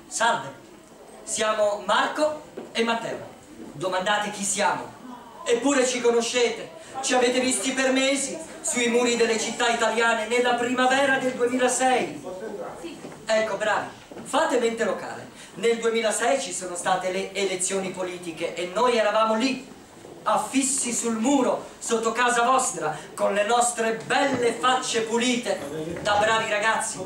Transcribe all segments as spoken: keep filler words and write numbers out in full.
Salve, siamo Marco e Matteo. Domandate chi siamo. Eppure ci conoscete. Ci avete visti per mesi sui muri delle città italiane nella primavera del duemilasei. Ecco, bravi, fate mente locale. Nel duemilasei ci sono state le elezioni politiche e noi eravamo lì, affissi sul muro, sotto casa vostra, con le nostre belle facce pulite, da bravi ragazzi.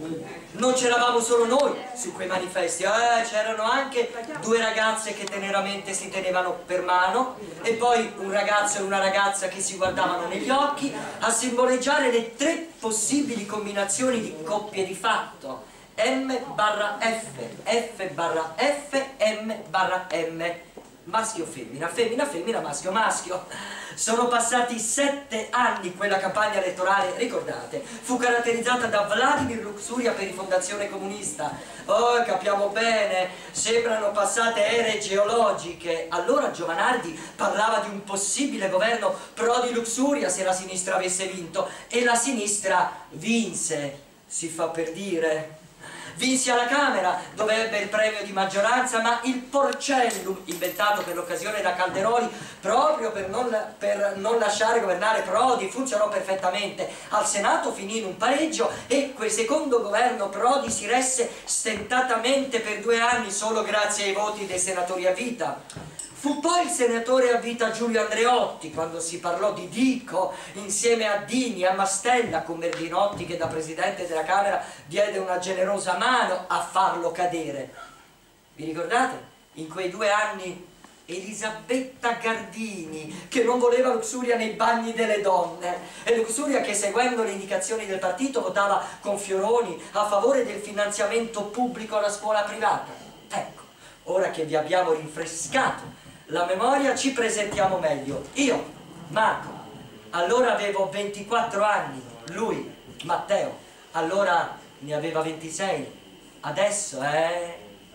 Non c'eravamo solo noi su quei manifesti, eh, c'erano anche due ragazze che teneramente si tenevano per mano e poi un ragazzo e una ragazza che si guardavano negli occhi a simboleggiare le tre possibili combinazioni di coppie di fatto. M barra F, F barra F, M barra M. Maschio femmina, femmina femmina, maschio maschio. Sono passati sette anni quella campagna elettorale, ricordate, fu caratterizzata da Vladimir Luxuria per rifondazione comunista. Oh, capiamo bene, sembrano passate ere geologiche. Allora Giovanardi parlava di un possibile governo Prodi-Luxuria se la sinistra avesse vinto, e la sinistra vinse, si fa per dire. Vinse alla Camera, dove ebbe il premio di maggioranza, ma il Porcellum, inventato per l'occasione da Calderoli, proprio per non, per non lasciare governare Prodi, funzionò perfettamente. Al Senato finì in un pareggio e quel secondo governo Prodi si resse stentatamente per due anni solo grazie ai voti dei senatori a vita. Fu poi il senatore a vita Giulio Andreotti, quando si parlò di Dico, insieme a Dini, a Mastella, con Verdinotti che da Presidente della Camera diede una generosa mano a farlo cadere. Vi ricordate? In quei due anni Elisabetta Gardini, che non voleva Luxuria nei bagni delle donne, e Luxuria che, seguendo le indicazioni del partito, votava con Fioroni a favore del finanziamento pubblico alla scuola privata. Ecco, ora che vi abbiamo rinfrescato la memoria, ci presentiamo meglio. Io, Marco, allora avevo ventiquattro anni, lui, Matteo, allora ne aveva ventisei. Adesso, eh?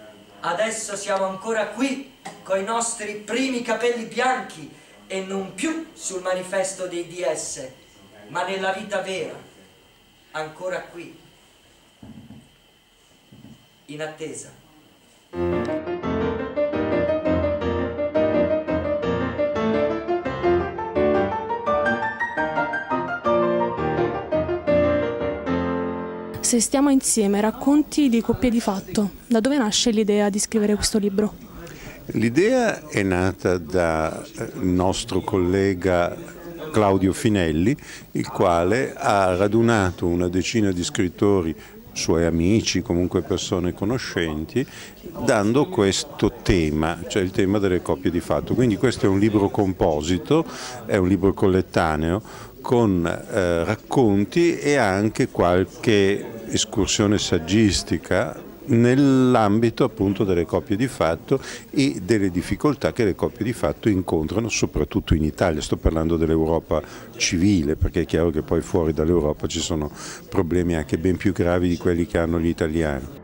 Adesso siamo ancora qui, coi nostri primi capelli bianchi e non più sul manifesto dei D S, ma nella vita vera, ancora qui, in attesa. Se stiamo insieme, racconti di coppie di fatto. Da dove nasce l'idea di scrivere questo libro? L'idea è nata dal nostro collega Claudio Finelli, il quale ha radunato una decina di scrittori, suoi amici, comunque persone conoscenti, dando questo tema, cioè il tema delle coppie di fatto. Quindi questo è un libro composito, è un libro collettaneo, con eh, racconti e anche qualche escursione saggistica nell'ambito appunto delle coppie di fatto e delle difficoltà che le coppie di fatto incontrano soprattutto in Italia. Sto parlando dell'Europa civile, perché è chiaro che poi fuori dall'Europa ci sono problemi anche ben più gravi di quelli che hanno gli italiani.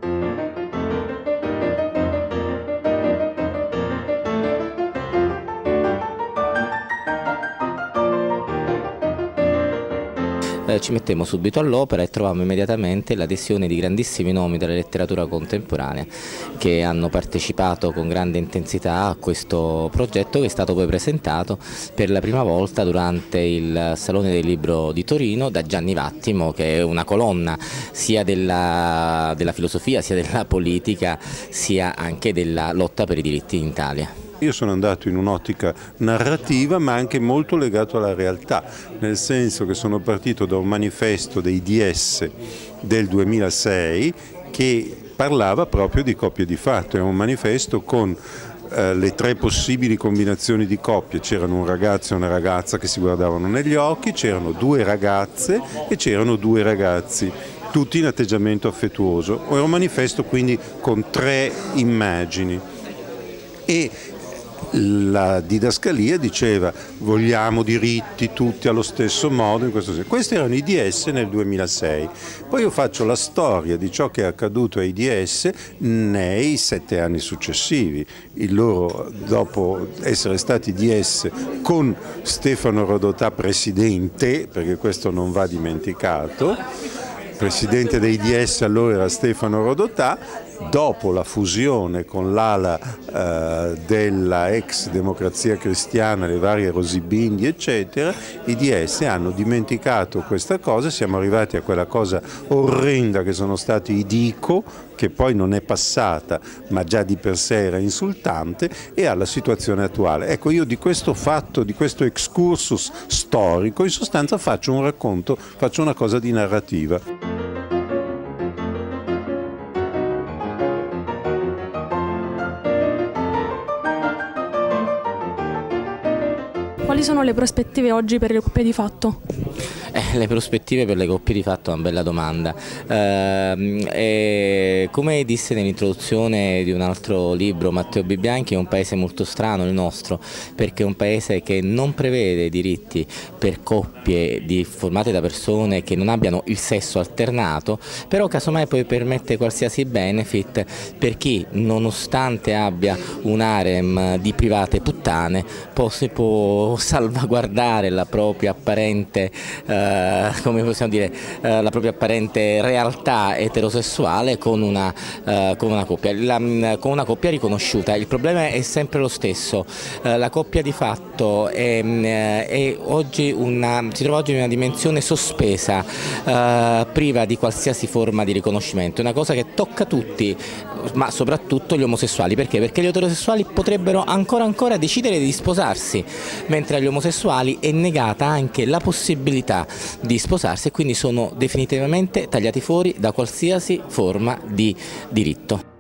Ci mettemmo subito all'opera e trovammo immediatamente l'adesione di grandissimi nomi della letteratura contemporanea che hanno partecipato con grande intensità a questo progetto, che è stato poi presentato per la prima volta durante il Salone del Libro di Torino da Gianni Vattimo, che è una colonna sia della, della filosofia, sia della politica, sia anche della lotta per i diritti in Italia. Io sono andato in un'ottica narrativa ma anche molto legato alla realtà, nel senso che sono partito da un manifesto dei D S del duemilasei che parlava proprio di coppie di fatto. È un manifesto con eh, le tre possibili combinazioni di coppie. C'erano un ragazzo e una ragazza che si guardavano negli occhi, c'erano due ragazze e c'erano due ragazzi, tutti in atteggiamento affettuoso. È un manifesto quindi con tre immagini. E la didascalia diceva: vogliamo diritti tutti allo stesso modo, in questo senso. Questi erano i D S nel duemilasei. Poi io faccio la storia di ciò che è accaduto ai D S nei sette anni successivi. Il loro, dopo essere stati D S con Stefano Rodotà presidente, perché questo non va dimenticato, presidente dei D S allora era Stefano Rodotà, dopo la fusione con l'ala eh, della ex democrazia cristiana, le varie Rosy Bindi eccetera, i D S hanno dimenticato questa cosa, siamo arrivati a quella cosa orrenda che sono stati i Dico, che poi non è passata ma già di per sé era insultante, e alla situazione attuale. Ecco, io di questo fatto, di questo excursus storico, in sostanza faccio un racconto, faccio una cosa di narrativa. Quali sono le prospettive oggi per le coppie di fatto? Eh, le prospettive per le coppie di fatto è una bella domanda. Eh, e come disse nell'introduzione di un altro libro Matteo Bibianchi, è un paese molto strano il nostro, perché è un paese che non prevede diritti per coppie di, formate da persone che non abbiano il sesso alternato, però casomai poi permette qualsiasi benefit per chi, nonostante abbia un harem di private puttane, può, si può salvaguardare la propria apparente eh, come possiamo dire, eh, la propria apparente realtà eterosessuale con una, eh, con una coppia, la, con una coppia riconosciuta. Il problema è sempre lo stesso, eh, la coppia di fatto è, è oggi una, si trova oggi in una dimensione sospesa, eh, priva di qualsiasi forma di riconoscimento, è una cosa che tocca tutti, ma soprattutto gli omosessuali. Perché? Perché gli eterosessuali potrebbero ancora ancora decidere di sposarsi, mentre agli omosessuali è negata anche la possibilità di sposarsi e quindi sono definitivamente tagliati fuori da qualsiasi forma di diritto.